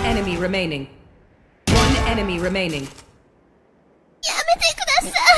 enemy remaining. One enemy remaining. やめてください